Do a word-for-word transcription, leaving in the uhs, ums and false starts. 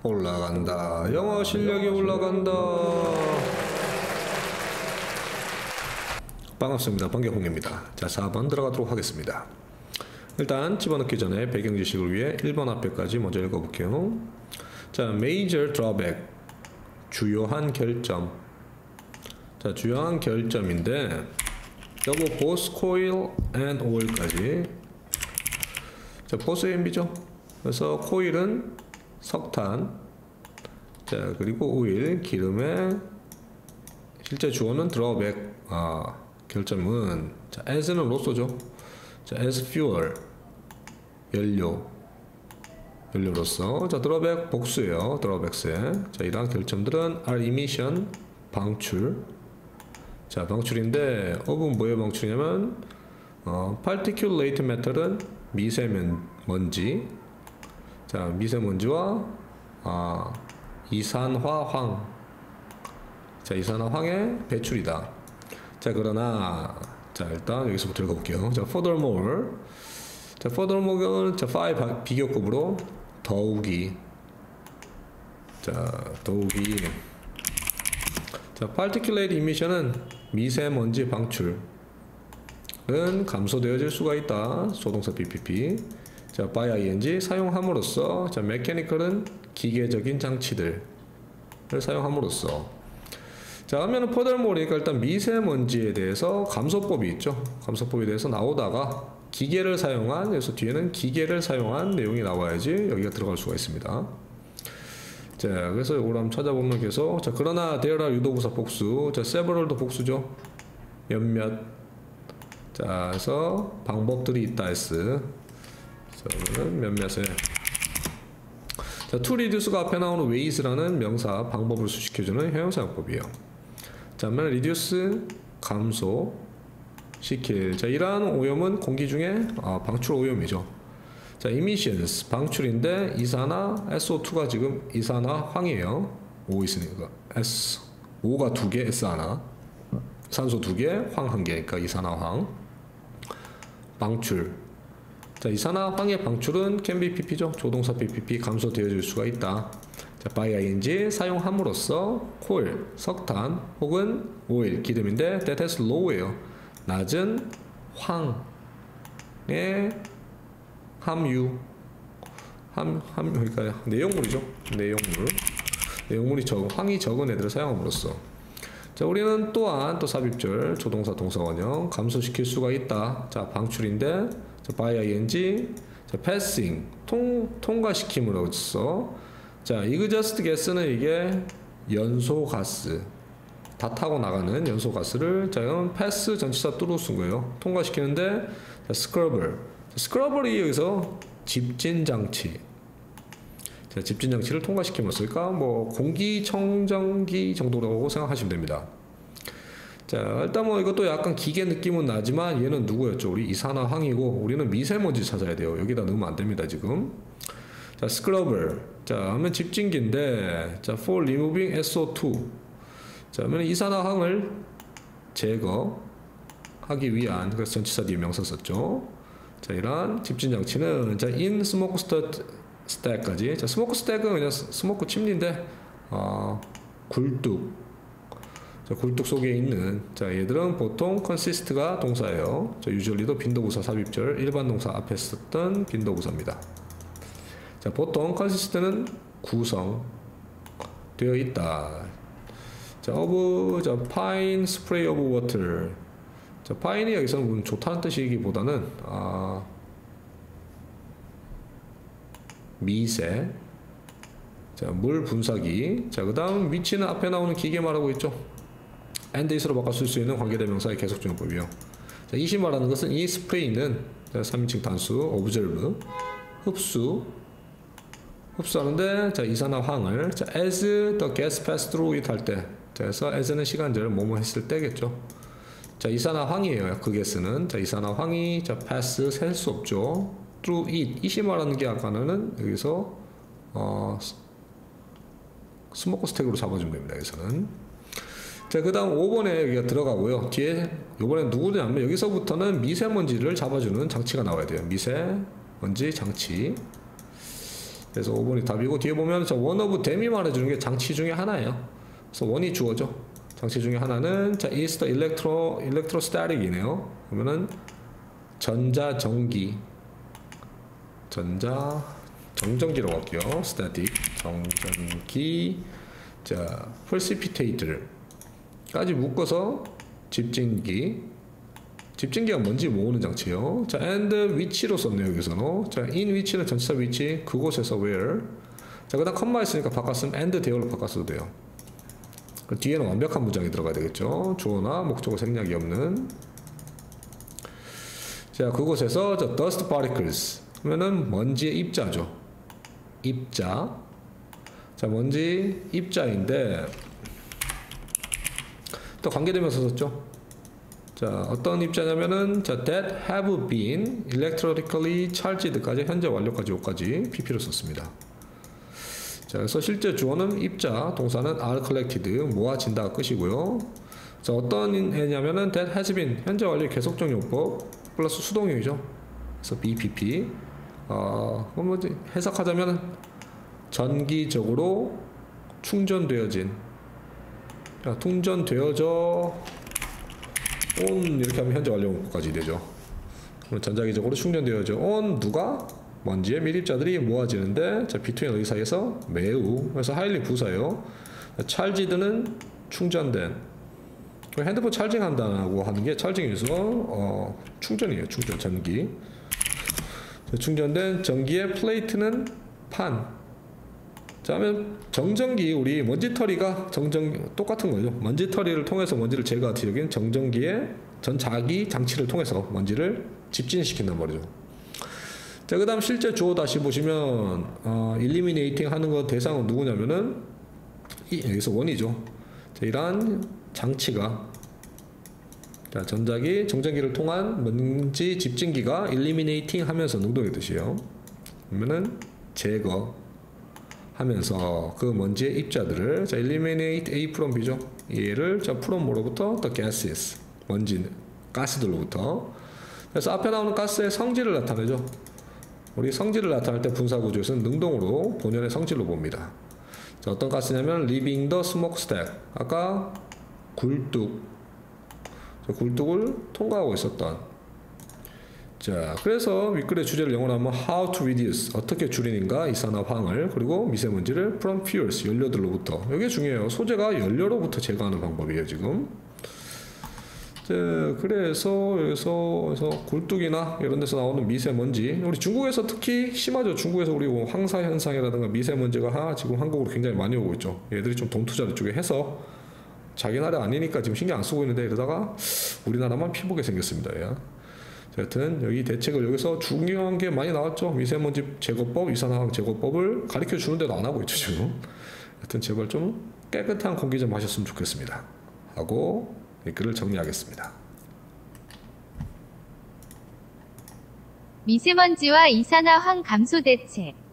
올라간다. 영어 실력이 올라간다. 반갑습니다. 반겨홍입니다. 자, 사 번 들어가도록 하겠습니다. 일단 집어넣기 전에 배경 지식을 위해 일 번 앞에까지 먼저 읽어볼게요. 자, major drawback, 주요한 결점. 자, 주요한 결점인데 여기 both coil and oil까지. 자, both 엠비죠. 그래서 코일은 석탄, 자 그리고 오일, 기름의 실제 주어는 drawback, 아 결점은 자 as는 로쏘죠. 자 as fuel, 연료, 연료로서. 자 drawback 복수예요. drawbacks에. 자 이러한 결점들은 are emission, 방출. 자 방출인데 업은 뭐의 방출이냐면 어, particulate matter은 미세먼지. 자 미세먼지와 아, 이산화황. 자 이산화황의 배출이다. 자 그러나 자 일단 여기서부터 읽어볼게요. 자 furthermore, 자 furthermore는 자 오 비교급으로 더욱이. 자 더욱이. 자 particulate emission은 미세먼지 방출은 감소되어질 수가 있다. 조동사 비피피. 자 by ing 사용함으로써. 자 mechanical은 기계적인 장치들을 사용함으로써. 자 하면은 furthermore니까 일단 미세먼지에 대해서 감소법이 있죠. 감소법에 대해서 나오다가 기계를 사용한, 그래서 뒤에는 기계를 사용한 내용이 나와야지 여기가 들어갈 수가 있습니다. 자 그래서 이걸 한번 찾아보면 계속. 자 그러나 there are 유도부사 복수. 자 several도 복수죠. 몇몇. 자 그래서 방법들이 있다 S. 자 몇몇에. 자 to reduce가 앞에 나오는 ways라는 명사, 방법을 수식해주는 형용사용법이에요. 자 그러면 reduce 감소 시킬. 자 이러한 오염은 공기 중에 아, 방출 오염이죠. 자 emissions 방출인데 이산화 에스오투가 지금 이산화황이에요. O 있으니까 S, O가 두 개, S 하나, 산소 두 개, 황 한 개니까 이산화황. 방출. 자 이산화황의 방출은 can be pp죠. 조동사 비피피 감소되어질 수가 있다. 자 by ing 사용함으로써 coal 석탄 혹은 오일 기름인데 that has low예요. 낮은 황의 함유, 함, 함, 그러니까 내용물이죠. 내용물. 내용물이 적은, 황이 적은 애들을 사용함으로써. 자, 우리는 또한 또 삽입절, 조동사, 동사 원형 감소시킬 수가 있다. 자, 방출인데, 자, by ing, 자, passing, 통, 통과시킴으로써. 자, exhaust gas는 이게 연소 가스. 다 타고 나가는 연소 가스를, 자, 이건 pass 전치사 뚜루 쓴 거예요. 통과시키는데, 자, scrubber. 스크러버리 여기서 집진장치. 자, 집진장치를 통과시킴으로써. 그러니까 뭐 공기청정기 정도라고 생각하시면 됩니다. 자, 일단 뭐 이것도 약간 기계 느낌은 나지만 얘는 누구였죠? 우리 이산화황이고 우리는 미세먼지 찾아야 돼요. 여기다 넣으면 안 됩니다, 지금. 자, 스크러버. 자, 하면 집진기인데, 자, for removing 에스오투. 자, 하면 이산화황을 제거하기 위한, 그래서 전치사 뒤에 명사 썼죠. 자, 이러한 집진장치는 자, in smoke stack까지. 자, smoke stack은 그냥 스모크 침리인데, 어, 굴뚝. 자, 굴뚝 속에 있는. 자, 얘들은 보통 consist가 동사예요. 자, usually도 빈도부사 삽입절, 일반 동사 앞에 썼던 빈도부사입니다. 자, 보통 consist는 구성 되어 있다. 자, of, 자, fine spray of water. 자, 파인이 여기서는 좋다는 뜻이기보다는 아, 미세. 자, 물 분사기. 자, 그 다음 위치는 앞에 나오는 기계 말하고 있죠. and is로 바꿔 쓸 수 있는 관계대명사의 계속적용법이요. 자, 이시 말하는 것은 이 스프레이는 자, 삼 인칭 단수 observe 흡수 흡수하는데 자, 이산화황을 자, as the gas pass through it 할 때. 자, 그래서 as는 시간절 뭐뭐 했을 때겠죠. 자, 이산화황이에요. 그 게스는. 자, 이산화황이 자, pass 셀 수 없죠. through it. 이시 말하는 게 아까는 여기서 어, 스모크 스택으로 잡아주면 됩니다. 여기서는. 자, 그 다음 오 번에 여기가 들어가고요. 뒤에 요번에 누구냐면 여기서부터는 미세먼지를 잡아주는 장치가 나와야 돼요. 미세먼지 장치. 그래서 오 번이 답이고, 뒤에 보면 자 one of them이 말해주는 게 장치 중에 하나예요. 그래서 원이 주어져. 장치 중에 하나는 자 is the electro electrostatic이네요. 그러면은 전자전기, 전자 정전기라고 할게요. static 정전기. 자 precipitator까지 묶어서 집진기. 집진기가 뭔지 모으는 장치요. 자 and which로 썼네요. 여기서는 자 in which는 전치사 which, 그곳에서 where. 자 그다음 컴마 있으니까 바꿨으면 and there로 바꿨어도 돼요. 그 뒤에는 완벽한 문장이 들어가야 되겠죠. 주어나 목적어 생략이 없는. 자 그곳에서 저 dust particles 그러면은 먼지의 입자죠. 입자. 자 먼지 입자인데 또 관계되면서 썼죠. 자 어떤 입자냐면은 자 that have been electrically charged까지, 현재 완료까지 요까지 피피로 썼습니다. 자 그래서 실제 주어는 입자, 동사는 are collected, 모아진다가 끝이고요. 자 어떤 애냐면은 that has been, 현재 완료 계속적 용법 플러스 수동형이죠. 그래서 비피피. 어, 그럼 뭐 해석하자면 전기적으로 충전되어진, 자, 충전되어져 온 이렇게 하면 현재 완료 문구까지 되죠. 그럼 전자기적으로 충전되어져 온 누가? 먼지의 밀입자들이 모아지는데 자 between 의 사이에서 매우, 그래서 highly 부사예요. charged는 충전된, 핸드폰 찰징한다고 하는 게 찰징에서 어, 충전이에요. 충전, 전기. 자, 충전된 전기의 플레이트는 판. 자, 하면 정전기, 우리 먼지털이가 정전 똑같은 거죠. 먼지털이를 통해서 먼지를 제거하듯이 여기는 정전기의 전자기 장치를 통해서 먼지를 집진시킨단 말이죠. 자, 그 다음 실제 주어 다시 보시면 어, eliminating 하는 거 대상은 누구냐면은 이, 여기서 원이죠. 자, 이러한 장치가, 자, 전자기, 정전기를 통한 먼지 집진기가 eliminating 하면서 능동의 뜻이에요. 그러면은 제거 하면서 그 먼지의 입자들을, 자, eliminate A from B죠. 얘를 자 from 뭐로부터? the gases, 먼지, 가스들로부터. 그래서 앞에 나오는 가스의 성질을 나타내죠. 우리 성질을 나타낼 때 분사구조에서는 능동으로 본연의 성질로 봅니다. 자, 어떤 가스냐면 leaving the smokestack, 아까 굴뚝, 자, 굴뚝을 통과하고 있었던. 자, 그래서 윗글의 주제를 영어로 하면 how to reduce, 어떻게 줄이는가 이산화황을, 그리고 미세먼지를 from fuels, 연료들로부터. 이게 중요해요. 소재가 연료로부터 제거하는 방법이에요 지금. 자, 그래서 여기서 그래서 굴뚝이나 이런 데서 나오는 미세먼지, 우리 중국에서 특히 심하죠. 중국에서 우리 황사 현상이라든가 미세먼지가 지금 한국으로 굉장히 많이 오고 있죠. 얘들이 좀 돈 투자를 쪽에 해서 자기 나라 아니니까 지금 신경 안 쓰고 있는데 이러다가 우리나라만 피보게 생겼습니다. 예. 하여튼 여기 대책을 여기서 중요한 게 많이 나왔죠. 미세먼지 제거법, 이산화황 제거법을 가르쳐 주는데도 안 하고 있죠 지금. 하여튼 제발 좀 깨끗한 공기 좀 마셨으면 좋겠습니다 하고 이 글을 정리하겠습니다. 미세먼지와 이산화황 감소 대책.